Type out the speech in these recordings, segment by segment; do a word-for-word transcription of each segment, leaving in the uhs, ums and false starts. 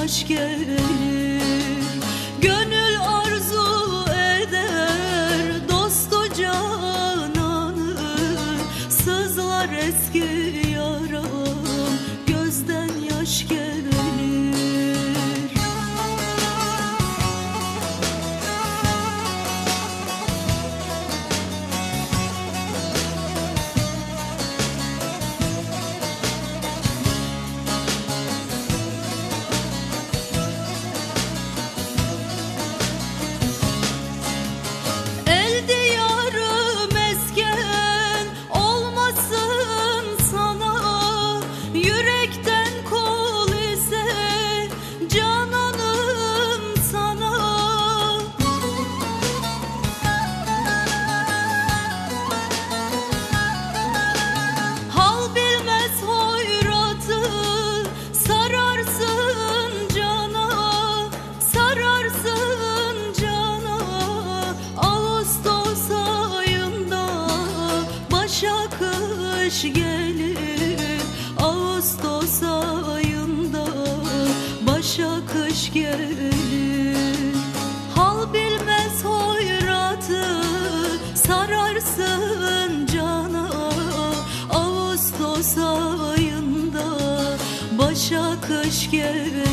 yaş gelir. Gönül arzu eder dostu cananı, sızlar eski yaram, gözden yaş gelir. Kış gelir Ağustos ayında, başa kış gelir. Hal bilmez hoyratı sararsın cana, Ağustos ayında başa kış gelir.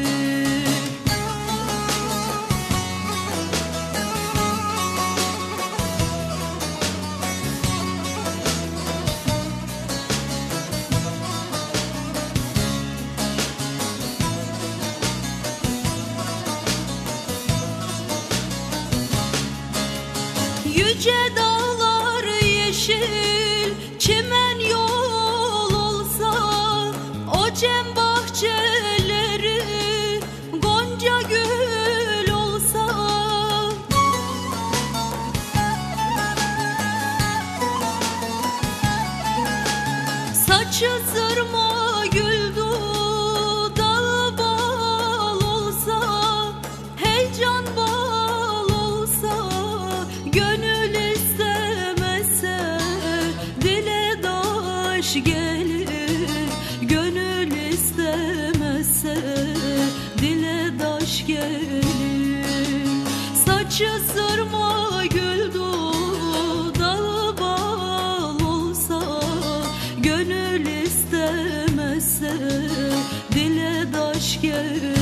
Yüce dağlar yeşil, çimen yol olsa, o cem bahçeleri gonca gül olsa. Saçı sırma gül dudağı bal olsa, heyecan bal olsa, gönül istemezse dile daş gelir. Gönül istemezse dile daş gelir. Saçı sırma gül dudağı bal olsa, gönül istemezse dile daş gelir.